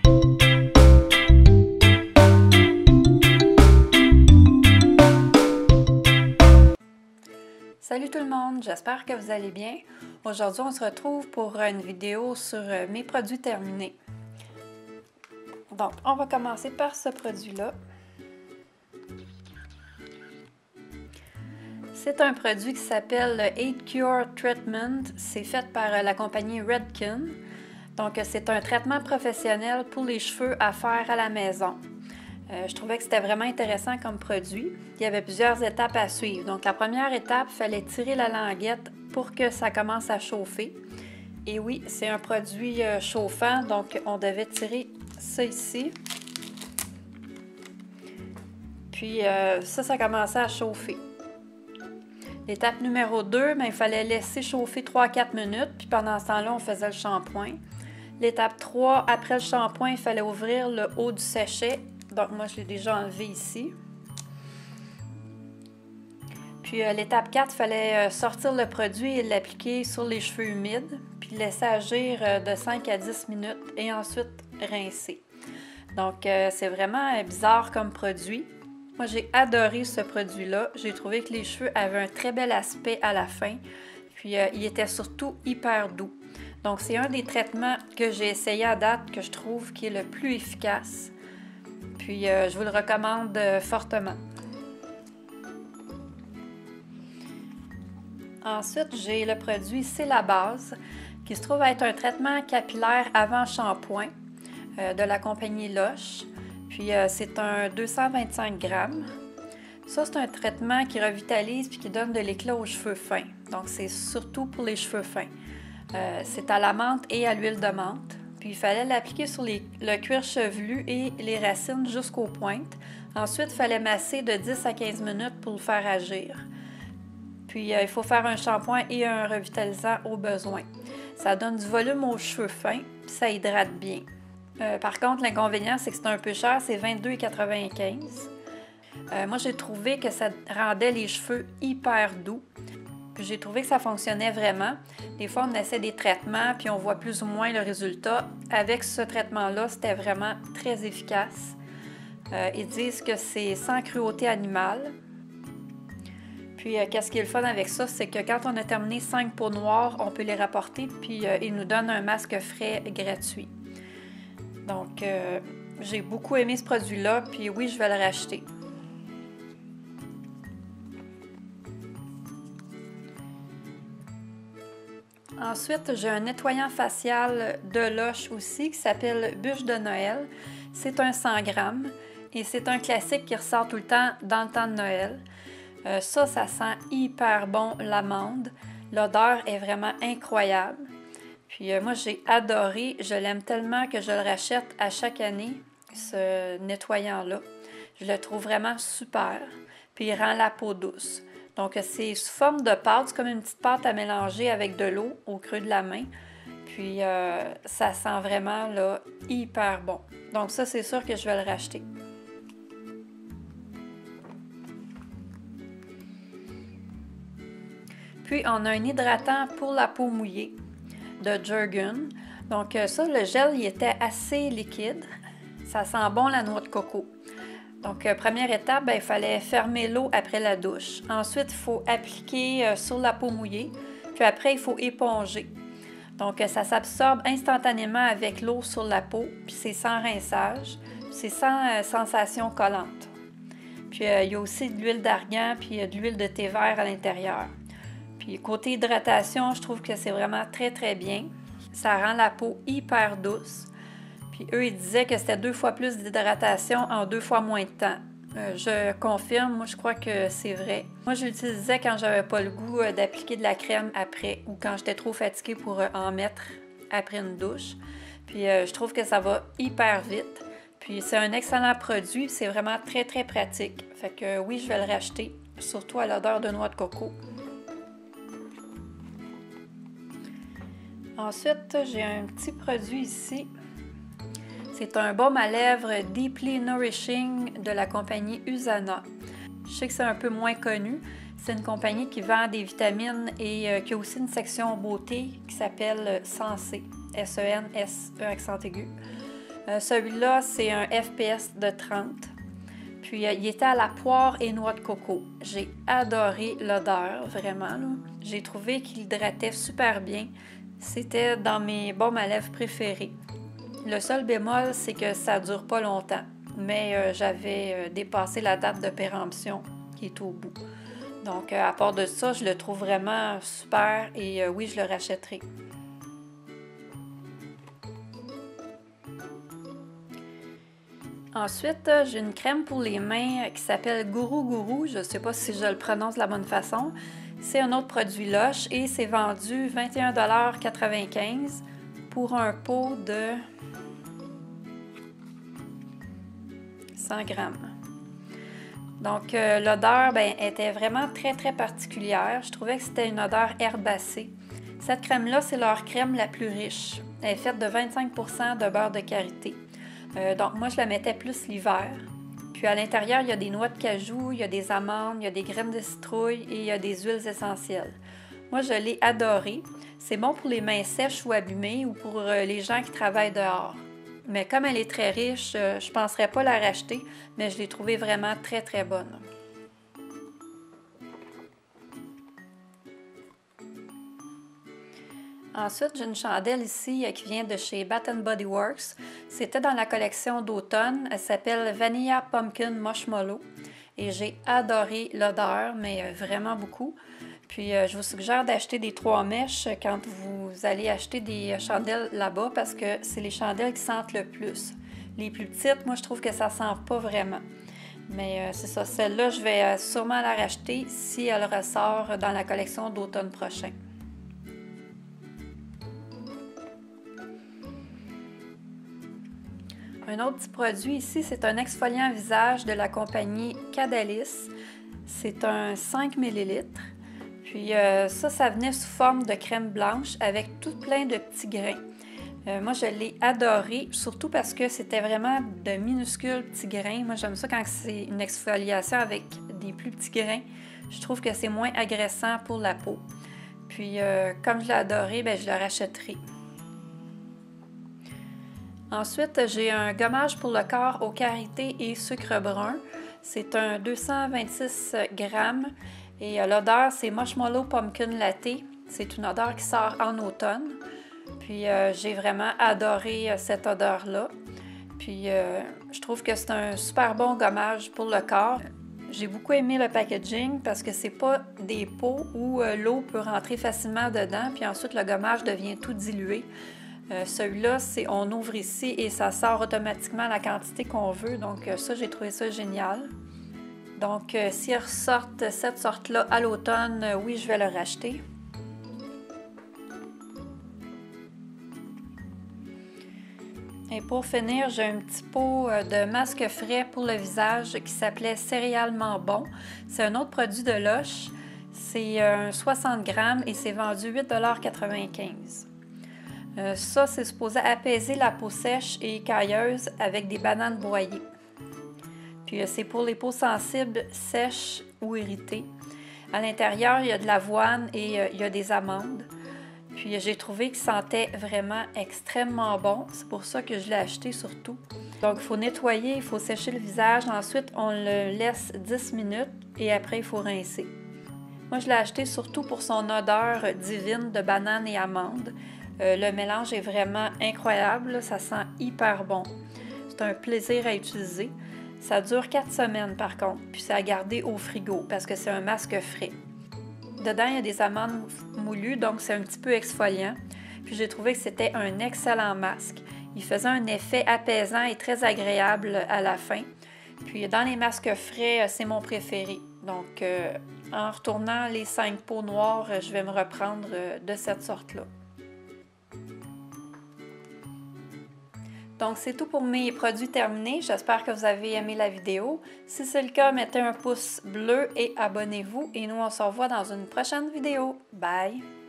Salut tout le monde, j'espère que vous allez bien. Aujourd'hui, on se retrouve pour une vidéo sur mes produits terminés. Donc, on va commencer par ce produit-là. C'est un produit qui s'appelle le 8 Cure Treatment. C'est fait par la compagnie Redken. Donc, c'est un traitement professionnel pour les cheveux à faire à la maison. Je trouvais que c'était vraiment intéressant comme produit. Il y avait plusieurs étapes à suivre. Donc, la première étape, il fallait tirer la languette pour que ça commence à chauffer. Et oui, c'est un produit chauffant, donc on devait tirer ça ici. Puis ça commençait à chauffer. L'étape numéro 2, il fallait laisser chauffer 3-4 minutes, puis pendant ce temps-là, on faisait le shampoing. L'étape 3, après le shampoing, il fallait ouvrir le haut du sachet. Donc, moi, je l'ai déjà enlevé ici. Puis, l'étape 4, il fallait sortir le produit et l'appliquer sur les cheveux humides, puis laisser agir de 5 à 10 minutes et ensuite rincer. Donc, c'est vraiment bizarre comme produit. Moi, j'ai adoré ce produit-là. J'ai trouvé que les cheveux avaient un très bel aspect à la fin. Puis, il était surtout hyper doux. Donc, c'est un des traitements que j'ai essayé à date que je trouve qui est le plus efficace. Puis, je vous le recommande fortement. Ensuite, j'ai le produit C'est la base, qui se trouve être un traitement capillaire avant shampoing de la compagnie Lush. Puis, c'est un 225 grammes. Ça, c'est un traitement qui revitalise puis qui donne de l'éclat aux cheveux fins. Donc, c'est surtout pour les cheveux fins. C'est à la menthe et à l'huile de menthe. Puis, il fallait l'appliquer sur le cuir chevelu et les racines jusqu'aux pointes. Ensuite, il fallait masser de 10 à 15 minutes pour le faire agir. Puis, il faut faire un shampoing et un revitalisant au besoin. Ça donne du volume aux cheveux fins, puis ça hydrate bien. Par contre, l'inconvénient, c'est que c'est un peu cher, c'est 22,95 $. Moi, j'ai trouvé que ça rendait les cheveux hyper doux. Puis j'ai trouvé que ça fonctionnait vraiment. Des fois, on essaie des traitements, puis on voit plus ou moins le résultat. Avec ce traitement-là, c'était vraiment très efficace. Ils disent que c'est sans cruauté animale. Puis, qu'est-ce qui est le fun avec ça, c'est que quand on a terminé 5 peaux noires, on peut les rapporter, puis ils nous donnent un masque frais gratuit. Donc, j'ai beaucoup aimé ce produit-là, puis oui, je vais le racheter. Ensuite, j'ai un nettoyant facial de Lush aussi qui s'appelle Bûche de Noël. C'est un 100 grammes et c'est un classique qui ressort tout le temps dans le temps de Noël. Ça sent hyper bon l'amande. L'odeur est vraiment incroyable. Puis moi, j'ai adoré. Je l'aime tellement que je le rachète à chaque année, ce nettoyant-là. Je le trouve vraiment super. Puis il rend la peau douce. Donc, c'est sous forme de pâte. C'est comme une petite pâte à mélanger avec de l'eau au creux de la main. Puis, ça sent vraiment là, hyper bon. Donc, ça, c'est sûr que je vais le racheter. Puis, on a un hydratant pour la peau mouillée de Jergens. Donc, ça, le gel, il était assez liquide. Ça sent bon la noix de coco. Donc, première étape, il fallait fermer l'eau après la douche. Ensuite, il faut appliquer sur la peau mouillée. Puis après, il faut éponger. Donc, ça s'absorbe instantanément avec l'eau sur la peau. Puis c'est sans rinçage. C'est sans sensation collante. Puis, il y a aussi de l'huile d'argan puis de l'huile de thé vert à l'intérieur. Puis, côté hydratation, je trouve que c'est vraiment très, très bien. Ça rend la peau hyper douce. Puis eux, ils disaient que c'était 2 fois plus d'hydratation en 2 fois moins de temps. Je confirme, moi je crois que c'est vrai. Moi, je l'utilisais quand j'avais pas le goût d'appliquer de la crème après ou quand j'étais trop fatiguée pour en mettre après une douche. Puis je trouve que ça va hyper vite. Puis c'est un excellent produit, c'est vraiment très très pratique. Fait que oui, je vais le racheter, surtout à l'odeur de noix de coco. Ensuite, j'ai un petit produit ici. C'est un baume à lèvres Deeply Nourishing de la compagnie Usana. Je sais que c'est un peu moins connu. C'est une compagnie qui vend des vitamines et qui a aussi une section beauté qui s'appelle Sensé. S-E-N-S-E accent aigu. Celui-là, c'est un FPS de 30. Puis il était à la poire et noix de coco. J'ai adoré l'odeur, vraiment. J'ai trouvé qu'il hydratait super bien. C'était dans mes baumes à lèvres préférés. Le seul bémol, c'est que ça ne dure pas longtemps. Mais j'avais dépassé la date de péremption qui est au bout. Donc, à part de ça, je le trouve vraiment super et oui, je le rachèterai. Ensuite, j'ai une crème pour les mains qui s'appelle Gourou Gourou. Je ne sais pas si je le prononce de la bonne façon. C'est un autre produit Lush et c'est vendu 21,95 $ pour un pot de 100 grammes. Donc, l'odeur était vraiment très, très particulière. Je trouvais que c'était une odeur herbacée. Cette crème-là, c'est leur crème la plus riche. Elle est faite de 25% de beurre de karité. Donc, moi, je la mettais plus l'hiver. Puis, à l'intérieur, il y a des noix de cajou, il y a des amandes, il y a des graines de citrouille et il y a des huiles essentielles. Moi, je l'ai adorée. C'est bon pour les mains sèches ou abîmées ou pour les gens qui travaillent dehors. Mais comme elle est très riche, je ne penserais pas la racheter, mais je l'ai trouvée vraiment très, très bonne. Ensuite, j'ai une chandelle ici qui vient de chez Bath & Body Works. C'était dans la collection d'automne. Elle s'appelle Vanilla Pumpkin Marshmallow. Et j'ai adoré l'odeur, mais vraiment beaucoup. Puis, je vous suggère d'acheter des 3 mèches quand vous allez acheter des chandelles là-bas parce que c'est les chandelles qui sentent le plus. Les plus petites, moi, je trouve que ça ne sent pas vraiment. Mais c'est ça, celle-là, je vais sûrement la racheter si elle ressort dans la collection d'automne prochain. Un autre petit produit ici, c'est un exfoliant visage de la compagnie Cadalis. C'est un 5 ml. Puis ça venait sous forme de crème blanche avec tout plein de petits grains. Moi, je l'ai adoré, surtout parce que c'était vraiment de minuscules petits grains. Moi, j'aime ça quand c'est une exfoliation avec des plus petits grains. Je trouve que c'est moins agressant pour la peau. Puis, comme je l'ai adoré, je le rachèterai. Ensuite, j'ai un gommage pour le corps aux karités et sucre brun. C'est un 226 grammes et l'odeur, c'est Marshmallow Pumpkin Latte. C'est une odeur qui sort en automne. Puis, j'ai vraiment adoré cette odeur-là. Puis, je trouve que c'est un super bon gommage pour le corps. J'ai beaucoup aimé le packaging parce que c'est pas des pots où l'eau peut rentrer facilement dedans. Puis ensuite, le gommage devient tout dilué. Celui-là, on ouvre ici et ça sort automatiquement la quantité qu'on veut. Donc ça, j'ai trouvé ça génial. Donc s'ils ressortent cette sorte-là à l'automne, oui, je vais le racheter. Et pour finir, j'ai un petit pot de masque frais pour le visage qui s'appelait Céréalement Bon. C'est un autre produit de Lush. C'est 60 grammes et c'est vendu 8,95 $. Ça, c'est supposé apaiser la peau sèche et écailleuse avec des bananes broyées. Puis, c'est pour les peaux sensibles, sèches ou irritées. À l'intérieur, il y a de l'avoine et il y a des amandes. Puis, j'ai trouvé qu'il sentait vraiment extrêmement bon. C'est pour ça que je l'ai acheté surtout. Donc, il faut nettoyer, il faut sécher le visage. Ensuite, on le laisse 10 minutes et après, il faut rincer. Moi, je l'ai acheté surtout pour son odeur divine de banane et amande. Le mélange est vraiment incroyable, ça sent hyper bon. C'est un plaisir à utiliser. Ça dure 4 semaines par contre, puis c'est à garder au frigo parce que c'est un masque frais. Dedans, il y a des amandes moulues, donc c'est un petit peu exfoliant. Puis j'ai trouvé que c'était un excellent masque. Il faisait un effet apaisant et très agréable à la fin. Puis dans les masques frais, c'est mon préféré. Donc en retournant les 5 pots noirs, je vais me reprendre de cette sorte-là. Donc, c'est tout pour mes produits terminés. J'espère que vous avez aimé la vidéo. Si c'est le cas, mettez un pouce bleu et abonnez-vous. Et nous, on se revoit dans une prochaine vidéo. Bye!